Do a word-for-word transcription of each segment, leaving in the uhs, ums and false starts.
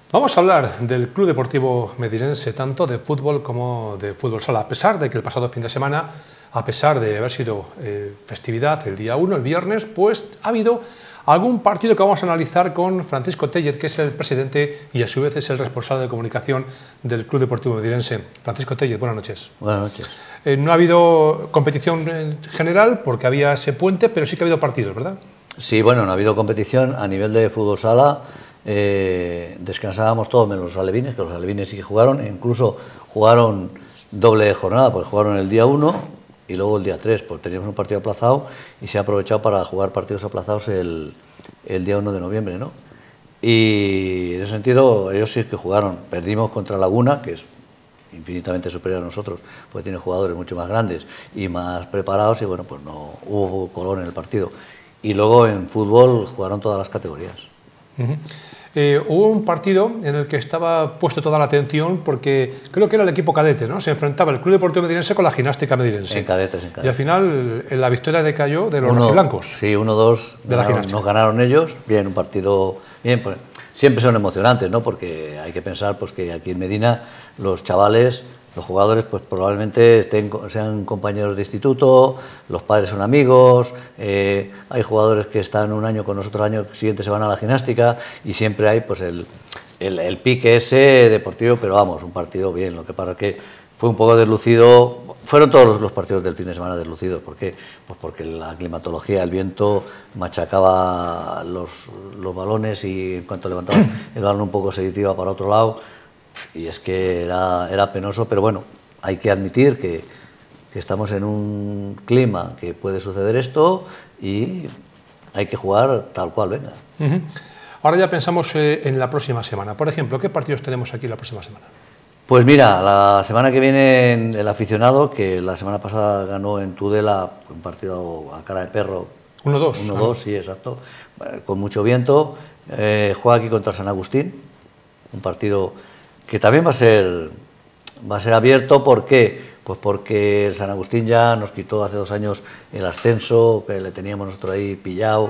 Vamos a hablar del Club Deportivo Medinense, tanto de fútbol como de fútbol sala, a pesar de que el pasado fin de semana, a pesar de haber sido eh, festividad el día uno, el viernes, pues ha habido algún partido que vamos a analizar con Francisco Tellez, que es el presidente y a su vez es el responsable de comunicación del Club Deportivo Medinense. Francisco Tellez, buenas noches. Buenas noches. Eh, no ha habido competición en general porque había ese puente, pero sí que ha habido partidos, ¿verdad? Sí, bueno, no ha habido competición a nivel de fútbol sala. Eh, descansábamos todos menos los alevines, que los alevines sí que jugaron, e incluso jugaron doble jornada, porque jugaron el día uno y luego el día tres, porque teníamos un partido aplazado y se ha aprovechado para jugar partidos aplazados el, el día uno de noviembre, ¿no? Y en ese sentido ellos sí que jugaron. Perdimos contra Laguna, que es infinitamente superior a nosotros, porque tiene jugadores mucho más grandes y más preparados, y bueno, pues no hubo color en el partido. Y luego en fútbol jugaron todas las categorías. Uh-huh. Eh, hubo un partido en el que estaba puesto toda la atención porque creo que era el equipo cadete, ¿no? Se enfrentaba el Club Deportivo Medinense con la Gimnástica Medinense. En cadetes, en cadetes. Y al final en la victoria decayó de los uno, rojiblancos. Sí, uno dos nos ganaron ellos. Bien, un partido bien. Pues, siempre son emocionantes, ¿no? Porque hay que pensar pues, que aquí en Medina los chavales, los jugadores, pues probablemente estén, sean compañeros de instituto, los padres son amigos, eh, hay jugadores que están un año con nosotros, el año siguiente se van a la gimnástica y siempre hay pues el, el, el pique ese deportivo, pero vamos, un partido bien. Lo que pasa es que fue un poco deslucido, fueron todos los, los partidos del fin de semana deslucidos. ¿Por qué? Pues porque la climatología, el viento machacaba los, los balones y en cuanto levantaba el balón un poco se iba para otro lado. Y es que era, era penoso, pero bueno, hay que admitir que, que estamos en un clima que puede suceder esto y hay que jugar tal cual venga. Uh-huh. Ahora ya pensamos eh, en la próxima semana. Por ejemplo, ¿qué partidos tenemos aquí la próxima semana? Pues mira, la semana que viene el aficionado, que la semana pasada ganó en Tudela un partido a cara de perro. uno dos. uno dos, sí, exacto. Con mucho viento. Eh, juega aquí contra San Agustín, un partido que también va a ser, va a ser abierto. ¿Por qué? Pues porque el San Agustín ya nos quitó hace dos años el ascenso, que le teníamos nosotros ahí pillado,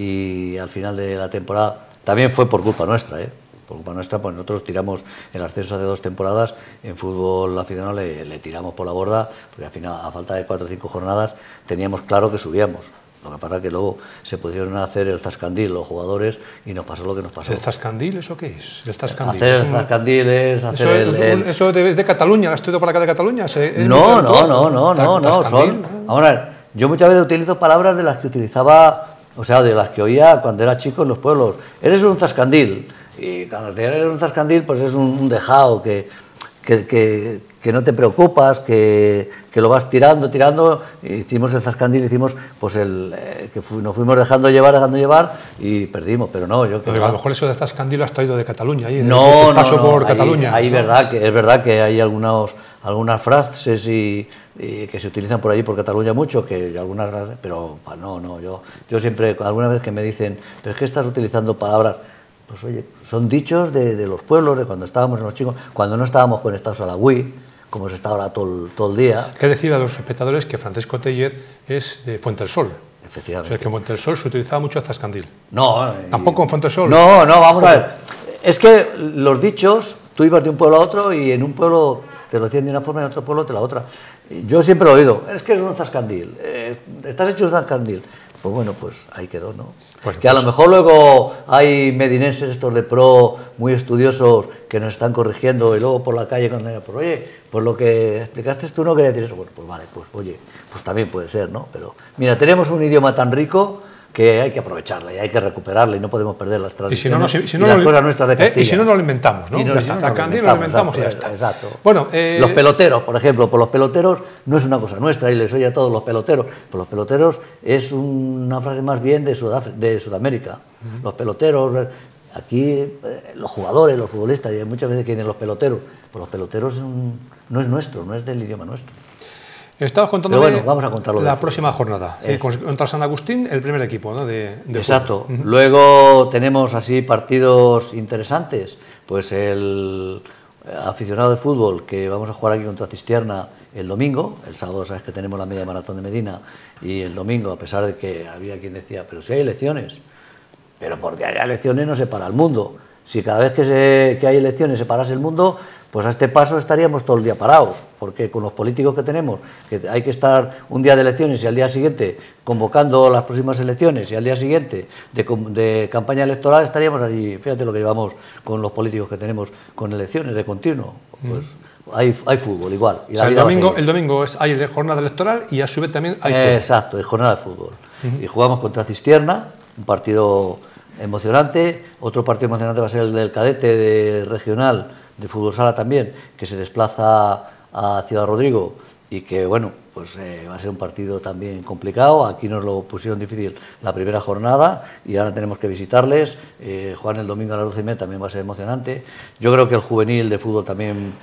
y al final de la temporada, también fue por culpa nuestra, ¿eh? Por culpa nuestra, pues nosotros tiramos el ascenso hace dos temporadas, en fútbol aficionado le, le tiramos por la borda, porque al final, a falta de cuatro o cinco jornadas, teníamos claro que subíamos. Lo que pasa es que luego se pudieron hacer el zascandil los jugadores y nos pasó lo que nos pasó. ¿El zascandil eso qué es? El zascandil. Hacer el zascandil es hacer eso, el, es, el... ¿Eso es de Cataluña? ¿Lo has estudiado por acá de Cataluña? ¿Es no, no, no, no, no, no, son... Ahora, yo muchas veces utilizo palabras de las que utilizaba, o sea, de las que oía cuando era chico en los pueblos. Eres un zascandil. Y cuando eres un zascandil, pues es un, un dejado que... que, que que no te preocupas, que, que lo vas tirando, tirando. Hicimos el zascandil, hicimos pues el eh, que fu, nos fuimos dejando llevar, dejando llevar y perdimos, pero no, yo creo que a lo mejor eso de zascandil lo has traído de Cataluña, ahí, no, de paso no, no, por ahí, Cataluña. Ahí ¿no? verdad que, es verdad que hay algunos, algunas frases y, y que se utilizan por allí por Cataluña mucho, que algunas, pero no, no, yo, yo siempre, alguna vez que me dicen, pero es que estás utilizando palabras, pues oye, son dichos de, de los pueblos, de cuando estábamos en los chicos, cuando no estábamos conectados a la Wii, como se está ahora todo, todo el día. Hay que decir a los espectadores que Francisco Tellez es de Fuente del Sol. Efectivamente. O sea, que en Fuente del Sol se utilizaba mucho el zascandil. No. ¿Tampoco en Fuente del Sol? No, no, vamos a ver. Es que los dichos, tú ibas de un pueblo a otro y en un pueblo te lo decían de una forma y en otro pueblo de la otra. Yo siempre lo he oído, es que es un zascandil, eh, estás hecho un zascandil. Pues bueno, pues ahí quedó, ¿no? Pues, que a pues, lo mejor luego hay medinenses estos de pro, muy estudiosos, que nos están corrigiendo y luego por la calle cuando digan, pues oye, pues lo que explicaste tú no quería decir eso. Bueno, pues vale, pues oye, pues también puede ser, ¿no? Pero mira, tenemos un idioma tan rico que hay que aprovecharla y hay que recuperarla y no podemos perder las tradiciones y, si no, no, si, si no y las lo, cosas nuestras de Castilla. Eh, y si no, no lo inventamos, ¿no? Y no, ya si está, no, no lo inventamos, lo inventamos y ya está. Exacto. Bueno, eh, los peloteros, por ejemplo, por los peloteros no es una cosa nuestra y les oye a todos los peloteros. Por los peloteros es una frase más bien de, Sudaf de Sudamérica. Uh-huh. Los peloteros, aquí eh, los jugadores, los futbolistas, y muchas veces que dicen los peloteros. Pues los peloteros un, no es nuestro, no es del idioma nuestro. Estabas contándome bueno, vamos a contarlo la de próxima jornada, eh, contra San Agustín, el primer equipo, ¿no? de, de Exacto. Uh-huh. Luego tenemos así partidos interesantes, pues el aficionado de fútbol que vamos a jugar aquí contra Cistierna el domingo, el sábado sabes que tenemos la media maratón de Medina y el domingo, a pesar de que había quien decía, pero si hay elecciones, pero porque haya elecciones no se para el mundo. Si cada vez que, se, que hay elecciones se parase el mundo, pues a este paso estaríamos todo el día parados, porque con los políticos que tenemos, que hay que estar un día de elecciones y al día siguiente convocando las próximas elecciones y al día siguiente de, de campaña electoral, estaríamos allí. Fíjate lo que llevamos con los políticos que tenemos con elecciones de continuo. Pues mm. hay, hay fútbol igual. Y o sea, el, domingo, el domingo es, hay jornada electoral y a su vez también hay fútbol. Exacto, hay jornada de fútbol. Uh-huh. Y jugamos contra Cistierna, un partido emocionante. Otro partido emocionante va a ser el del cadete de regional de fútbol sala también, que se desplaza a Ciudad Rodrigo y que, bueno, pues eh, va a ser un partido también complicado. Aquí nos lo pusieron difícil la primera jornada y ahora tenemos que visitarles. Eh, jugar el domingo a las doce y media también va a ser emocionante. Yo creo que el juvenil de fútbol también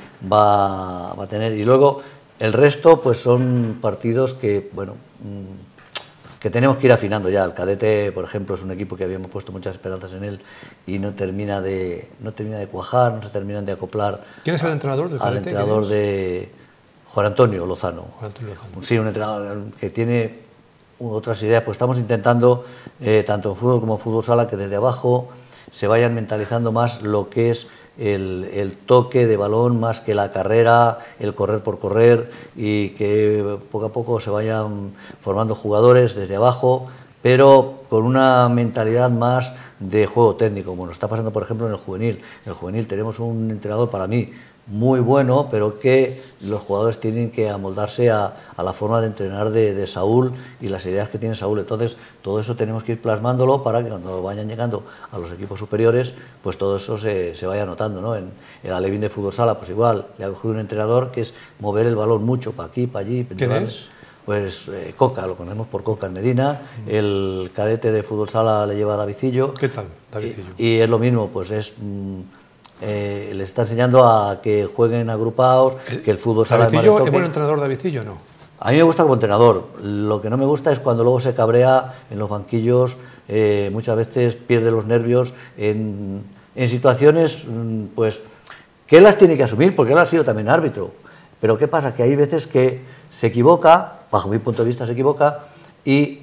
va, va a tener. Y luego el resto, pues son partidos que, bueno, mmm, que tenemos que ir afinando ya. El cadete, por ejemplo, es un equipo que habíamos puesto muchas esperanzas en él y no termina de, no termina de cuajar, no se terminan de acoplar. ¿Quién es el entrenador del cadete? Al entrenador de Juan Antonio Lozano. Juan Antonio Lozano. Sí, un entrenador que tiene otras ideas. Pues estamos intentando, eh, tanto en fútbol como en fútbol sala, que desde abajo se vayan mentalizando más lo que es El, el toque de balón más que la carrera, el correr por correr, y que poco a poco se vayan formando jugadores desde abajo, pero con una mentalidad más de juego técnico, como nos está pasando por ejemplo en el juvenil. En el juvenil tenemos un entrenador para mí muy bueno, pero que los jugadores tienen que amoldarse a, a la forma de entrenar de, de Saúl y las ideas que tiene Saúl. Entonces, todo eso tenemos que ir plasmándolo para que cuando vayan llegando a los equipos superiores, pues todo eso se, se vaya notando, ¿no? En el Alevín de fútbol sala, pues igual, le ha cogido un entrenador que es mover el balón mucho para aquí, para allí. ¿Quién es? Pues eh, Coca, lo conocemos por Coca en Medina. Mm. El cadete de fútbol sala le lleva a Davidcillo. ¿Qué tal, Davidcillo? Y, y es lo mismo, pues es... Mmm, Eh, les está enseñando a que jueguen agrupados, que el fútbol sala es más de toque. ¿Es buen entrenador Davidcillo o no? A mí me gusta como entrenador. Lo que no me gusta es cuando luego se cabrea en los banquillos, eh, muchas veces pierde los nervios en, en situaciones pues que él las tiene que asumir, porque él ha sido también árbitro. Pero ¿qué pasa? Que hay veces que se equivoca, bajo mi punto de vista se equivoca, y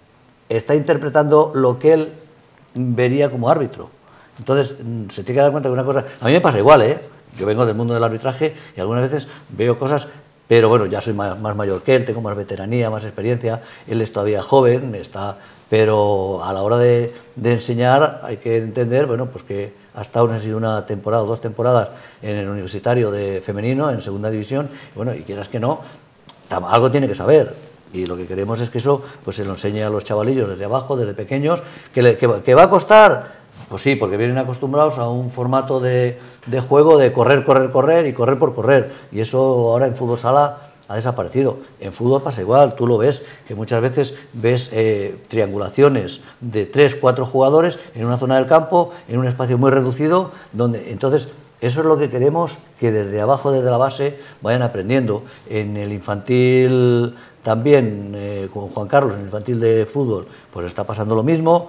está interpretando lo que él vería como árbitro. Entonces, se tiene que dar cuenta que una cosa... A mí me pasa igual, ¿eh? Yo vengo del mundo del arbitraje y algunas veces veo cosas, pero bueno, ya soy más, más mayor que él, tengo más veteranía, más experiencia, él es todavía joven, está, pero a la hora de, de enseñar hay que entender, bueno, pues que ha estado en una temporada o dos temporadas en el universitario de femenino, en segunda división, y bueno, y quieras que no, algo tiene que saber. Y lo que queremos es que eso pues se lo enseñe a los chavalillos desde abajo, desde pequeños, que, le, que, que va a costar... Pues sí, porque vienen acostumbrados a un formato de, de juego de correr, correr, correr y correr por correr. Y eso ahora en fútbol sala ha desaparecido. En fútbol pasa igual, tú lo ves, que muchas veces ves eh, triangulaciones de tres, cuatro jugadores en una zona del campo, en un espacio muy reducido, donde entonces eso es lo que queremos, que desde abajo, desde la base, vayan aprendiendo. En el infantil también, eh, con Juan Carlos, en el infantil de fútbol, pues está pasando lo mismo.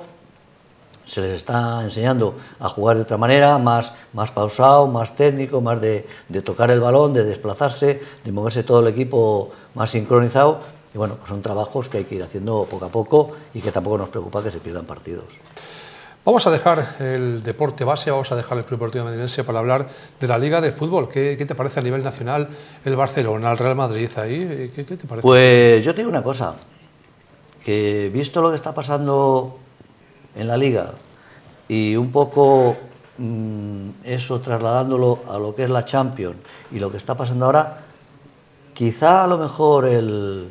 Se les está enseñando a jugar de otra manera, más, más pausado, más técnico, más de, de tocar el balón, de desplazarse, de moverse todo el equipo más sincronizado. Y bueno, pues son trabajos que hay que ir haciendo poco a poco y que tampoco nos preocupa que se pierdan partidos. Vamos a dejar el deporte base, vamos a dejar el Club Deportivo Medinense para hablar de la Liga de Fútbol. ¿Qué, qué te parece a nivel nacional el Barcelona, el Real Madrid ahí? ¿Qué, qué te parece? Pues yo te digo una cosa, que visto lo que está pasando en la Liga y un poco mmm, eso trasladándolo a lo que es la Champions y lo que está pasando ahora, quizá a lo mejor el,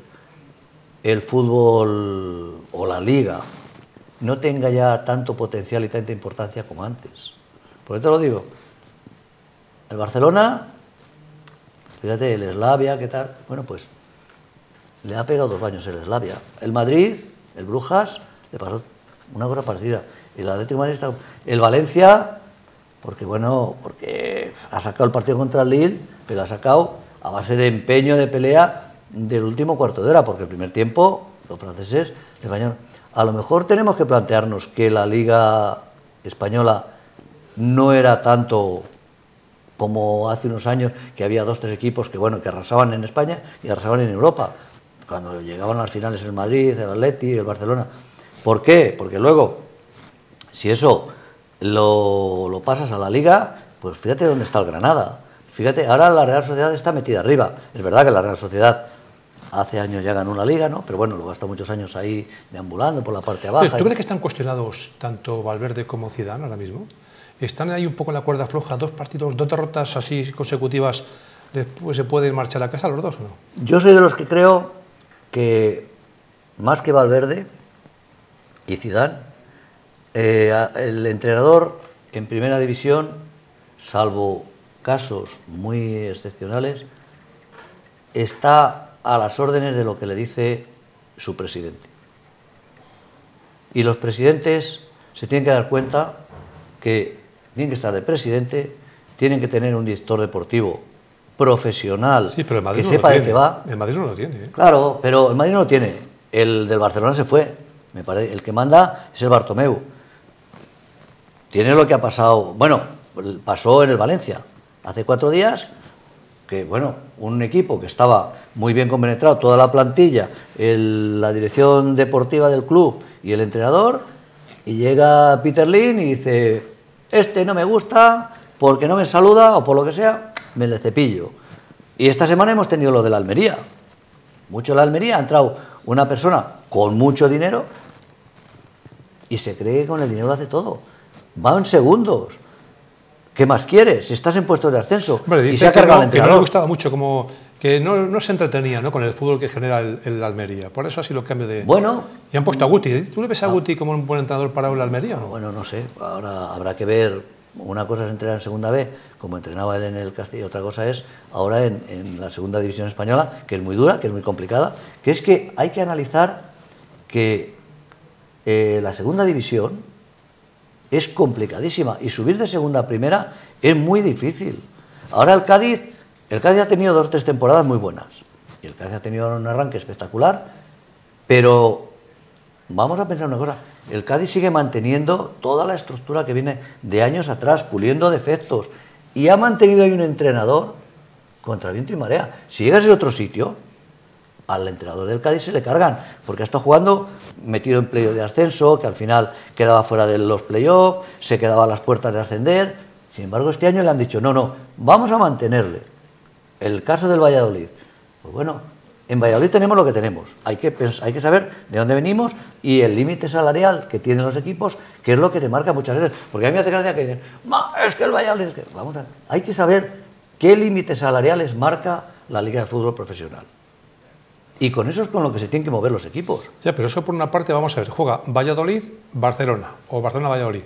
el fútbol o la Liga no tenga ya tanto potencial y tanta importancia como antes. Por eso te lo digo, el Barcelona, fíjate, el Slavia, ¿qué tal? Bueno, pues le ha pegado dos baños el Slavia. El Madrid, el Brujas, le pasó una cosa parecida. El Atlético de Madrid está... El Valencia, porque bueno, porque ha sacado el partido contra el Lille, pero lo ha sacado a base de empeño, de pelea del último cuarto de hora, porque el primer tiempo los franceses les bañaron. A lo mejor tenemos que plantearnos que la Liga Española no era tanto como hace unos años, que había dos, tres equipos que bueno, que arrasaban en España y arrasaban en Europa. Cuando llegaban a las finales el Madrid, el Atleti, el Barcelona. ¿Por qué? Porque luego, si eso lo, lo pasas a la Liga, pues fíjate dónde está el Granada. Fíjate, ahora la Real Sociedad está metida arriba. Es verdad que la Real Sociedad hace años ya ganó una Liga, ¿no? Pero bueno, luego ha estado muchos años ahí deambulando por la parte baja. ¿Tú crees que están cuestionados tanto Valverde como Zidane ahora mismo? ¿Están ahí un poco en la cuerda floja? ¿Dos partidos, dos derrotas así consecutivas, después se pueden marchar a casa los dos o no? Yo soy de los que creo que, más que Valverde y Zidane, eh, el entrenador en primera división, salvo casos muy excepcionales, está a las órdenes de lo que le dice su presidente. Y los presidentes se tienen que dar cuenta que tienen que estar de presidente, tienen que tener un director deportivo profesional, sí, pero el Madrid que no sepa lo de tiene. qué va. El Madrid no lo tiene. ¿eh? Claro, pero el Madrid no lo tiene. El del Barcelona se fue. Me parece, el que manda es el Bartomeu. Tiene lo que ha pasado, bueno, pasó en el Valencia hace cuatro días, que bueno, un equipo que estaba muy bien compenetrado, toda la plantilla, el, la dirección deportiva del club y el entrenador, y llega Peter Lim y dice, este no me gusta porque no me saluda o por lo que sea, me le cepillo. Y esta semana hemos tenido lo de la Almería. Mucho la Almería, ha entrado una persona con mucho dinero y se cree que con el dinero lo hace todo. Va en segundos. ¿Qué más quieres? Si estás en puestos de ascenso. Hombre, y se ha cargado el entrenador. Que no le gustaba mucho, como que no, no se entretenía, ¿no?, con el fútbol que genera el, el Almería. Por eso ha sido el cambio de... Bueno. Y han puesto a Guti. ¿Tú le ves a Guti como un buen entrenador para el Almería o no? Bueno, no sé. Ahora habrá que ver. Una cosa es entrenar en segunda B, como entrenaba él en el Castillo, otra cosa es ahora en, en la segunda división española, que es muy dura, que es muy complicada, que es que hay que analizar que eh, la segunda división es complicadísima y subir de segunda a primera es muy difícil. Ahora el Cádiz, el Cádiz ha tenido dos o tres temporadas muy buenas y el Cádiz ha tenido un arranque espectacular, pero vamos a pensar una cosa, el Cádiz sigue manteniendo toda la estructura que viene de años atrás, puliendo defectos, y ha mantenido ahí un entrenador contra viento y marea. Si llegas a otro sitio, al entrenador del Cádiz se le cargan, porque ha estado jugando metido en playoff de ascenso, que al final quedaba fuera de los playoffs, se quedaba a las puertas de ascender. Sin embargo, este año le han dicho, no, no, vamos a mantenerle. El caso del Valladolid, pues bueno, en Valladolid tenemos lo que tenemos, hay que, hay que saber de dónde venimos y el límite salarial que tienen los equipos, que es lo que te marca muchas veces. Porque a mí me hace gracia que dicen, es que el Valladolid... Es que... Vamos a... Hay que saber qué límites salariales marca la Liga de Fútbol Profesional. Y con eso es con lo que se tienen que mover los equipos. Ya, pero eso por una parte, vamos a ver, juega Valladolid, Barcelona, o Barcelona-Valladolid.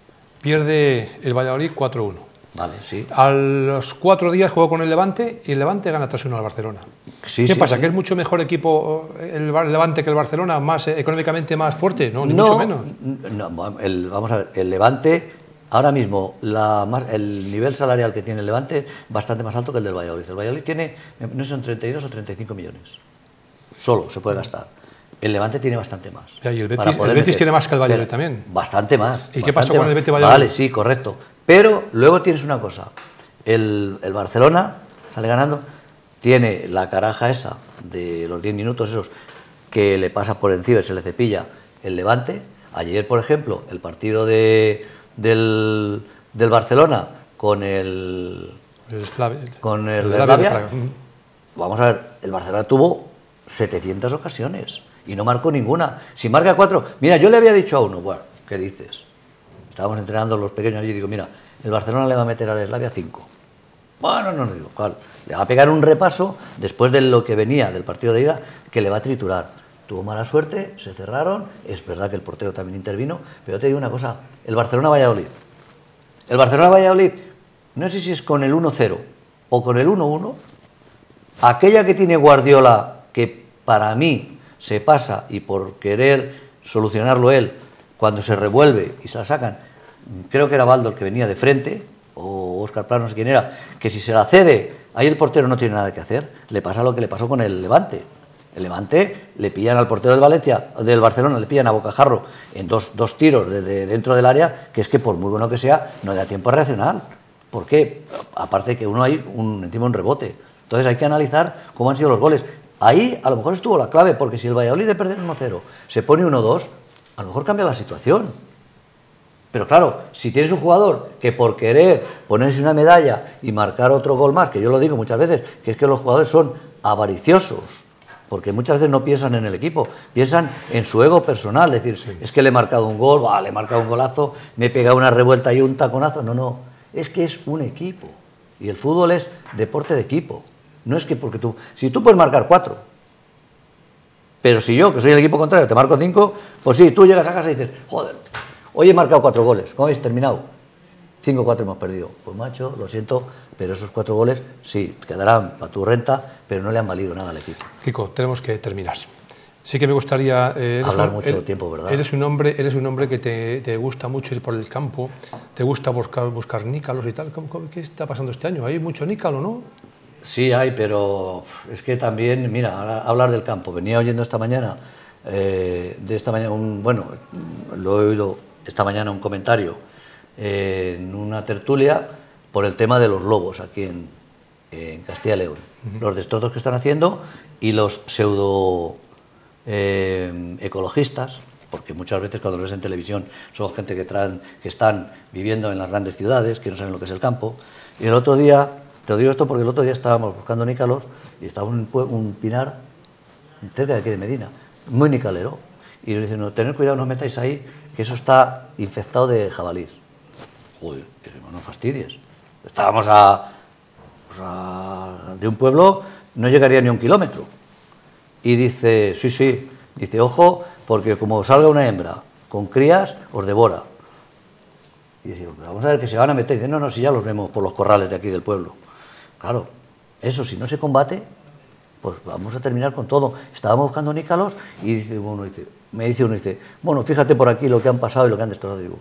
Pierde el Valladolid cuatro uno. Vale, sí. A los cuatro días jugó con el Levante y el Levante gana tres uno al Barcelona. Sí, ¿Qué sí, pasa? sí. ¿Que es mucho mejor equipo el Levante que el Barcelona? ¿Más eh, económicamente más fuerte? No, ni no, mucho menos. No, el, vamos a ver, el Levante, ahora mismo, la más, el nivel salarial que tiene el Levante es bastante más alto que el del Valladolid. El Valladolid tiene, no sé, son treinta y dos o treinta y cinco millones. Solo se puede gastar. El Levante tiene bastante más. Ya, y el Betis, el Betis tiene más que el Valladolid también. Bastante más. ¿Y bastante qué pasó más. con el Betis Valladolid? Vale, sí, correcto. Pero luego tienes una cosa. El, el Barcelona sale ganando, tiene la caraja esa de los diez minutos esos que le pasa por encima y se le cepilla el Levante. Ayer, por ejemplo, el partido de, del, del Barcelona con el... el Slavia, con el, el de Slavia Slavia, vamos a ver, el Barcelona tuvo setecientas ocasiones y no marcó ninguna. Si marca cuatro, mira, yo le había dicho a uno, bueno, ¿qué dices? Estábamos entrenando los pequeños allí y digo, mira, el Barcelona le va a meter al Slavia cinco. Bueno, no, no digo, ¿cuál? Le va a pegar un repaso después de lo que venía del partido de ida, que le va a triturar. Tuvo mala suerte, se cerraron, es verdad que el portero también intervino, pero te digo una cosa, el Barcelona-Valladolid. El Barcelona-Valladolid, no sé si es con el uno cero o con el uno uno, aquella que tiene Guardiola, que para mí se pasa y por querer solucionarlo él, cuando se revuelve y se la sacan, creo que era Baldo el que venía de frente, o Óscar Plano, no sé quién era, que si se la cede, ahí el portero no tiene nada que hacer. Le pasa lo que le pasó con el Levante. El Levante le pillan al portero del Valencia, del Barcelona, le pillan a bocajarro en dos, dos tiros de, de dentro del área, que es que por muy bueno que sea, no le da tiempo a reaccionar. ¿Por qué? Aparte de que uno hay un, encima un rebote. Entonces hay que analizar cómo han sido los goles. Ahí a lo mejor estuvo la clave, porque si el Valladolid de perder uno cero se pone uno dos, a lo mejor cambia la situación. Pero claro, si tienes un jugador que por querer ponerse una medalla y marcar otro gol más, que yo lo digo muchas veces, que es que los jugadores son avariciosos, porque muchas veces no piensan en el equipo, piensan en su ego personal, es decir, sí. es que le he marcado un gol, bah, le he marcado un golazo, me he pegado una revuelta y un taconazo, no, no, es que es un equipo, y el fútbol es deporte de equipo, no es que porque tú, si tú puedes marcar cuatro, pero si yo, que soy el equipo contrario, te marco cinco, pues sí, tú llegas a casa y dices, joder, hoy he marcado cuatro goles, ¿cómo habéis terminado? cinco cuatro hemos perdido. Pues macho, lo siento, pero esos cuatro goles sí, quedarán para tu renta, pero no le han valido nada al equipo. Kiko, tenemos que terminar. Sí que me gustaría... Eh, Hablar un, mucho eres, tiempo, ¿verdad? Eres un hombre, eres un hombre que te, te gusta mucho ir por el campo, te gusta buscar, buscar nícalos y tal. ¿Cómo, cómo, ¿Qué está pasando este año? ¿Hay mucho nícalo, no? Sí, hay, pero es que también, mira, ahora hablar del campo. Venía oyendo esta mañana, eh, de esta mañana, un, bueno, lo he oído esta mañana un comentario eh, en una tertulia por el tema de los lobos aquí en, en Castilla y León. Uh-huh. Los destrozos que están haciendo y los pseudo eh, ecologistas, porque muchas veces cuando los ves en televisión son gente que, traen, que están viviendo en las grandes ciudades, que no saben lo que es el campo. Y el otro día, te digo esto porque el otro día estábamos buscando nícalos y estaba un, un pinar cerca de aquí de Medina, muy nicalero. Y nos dicen, no, tened cuidado, no os metáis ahí, que eso está infectado de jabalís. Joder, no fastidies. Estábamos a, pues a, de un pueblo, no llegaría ni a un kilómetro. Y dice, sí, sí, dice, ojo, porque como salga una hembra con crías, os devora. Y decimos, vamos a ver que se van a meter. Y dice, no, no, si ya los vemos por los corrales de aquí del pueblo. Claro, eso si no se combate, pues vamos a terminar con todo. Estábamos buscando nícalos y dice, bueno, dice, me dice uno, dice, bueno, fíjate por aquí lo que han pasado y lo que han destrozado. Digo,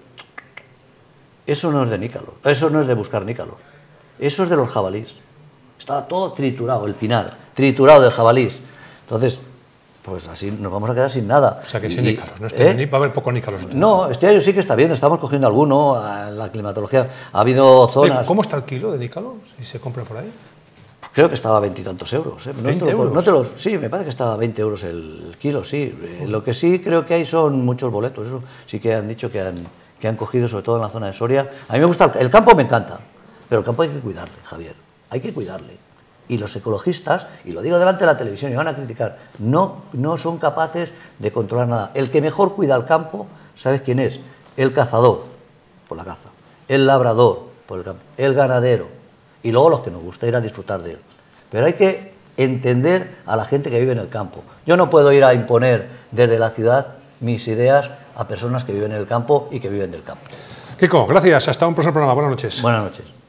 eso no es de nícalos, eso no es de buscar nícalos, eso es de los jabalís. Estaba todo triturado, el pinar, triturado de jabalís. Entonces, pues así nos vamos a quedar sin nada. O sea que sin nícalos, ¿no? Este ¿eh? Va a haber poco nícalos. No, este año sí que está bien, estamos cogiendo alguno, la climatología, ha habido zonas... ¿Cómo está el kilo de nícalo, si se compra por ahí? Creo que estaba a veintitantos euros. ¿eh? No ¿veinte te lo, euros? No te lo, sí, me parece que estaba a veinte euros el kilo, sí. Uh. Lo que sí creo que hay son muchos boletos, eso sí que han dicho que han, que han cogido, sobre todo en la zona de Soria. A mí me gusta, el campo me encanta, pero el campo hay que cuidarle, Javier, hay que cuidarle. Y los ecologistas, y lo digo delante de la televisión, y van a criticar, no, no son capaces de controlar nada. El que mejor cuida el campo, ¿sabes quién es? El cazador, por la caza, el labrador, por el campo, el ganadero, y luego los que nos gusta ir a disfrutar de él. Pero hay que entender a la gente que vive en el campo. Yo no puedo ir a imponer desde la ciudad mis ideas a personas que viven en el campo y que viven del campo. Kiko, gracias. Hasta un próximo programa. Buenas noches. Buenas noches.